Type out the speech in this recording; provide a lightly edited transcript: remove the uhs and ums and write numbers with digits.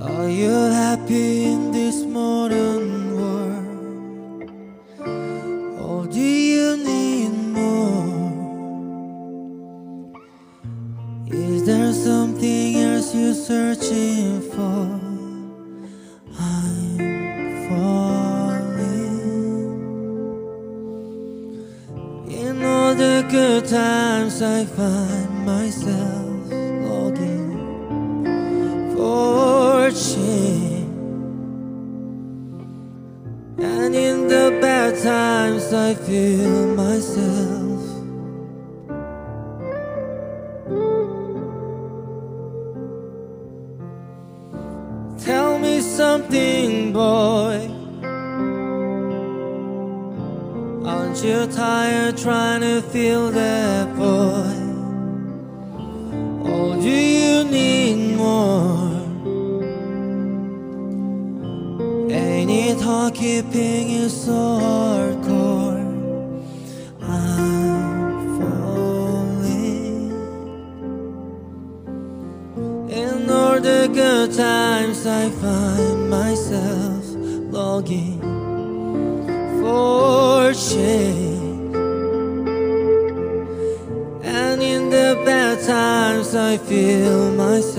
Are you happy in this modern world? Or do you need more? Is there something else you're searching for? I'm falling. In all the good times I find myself longing for change, and in the bad times I feel myself. Tell me something, boy. Aren't you tired trying to feel that void? Or do you need more? Ain't it hard keeping you so hardcore? I'm falling. In all the good times I find myself longing for change, and in the bad times I feel myself.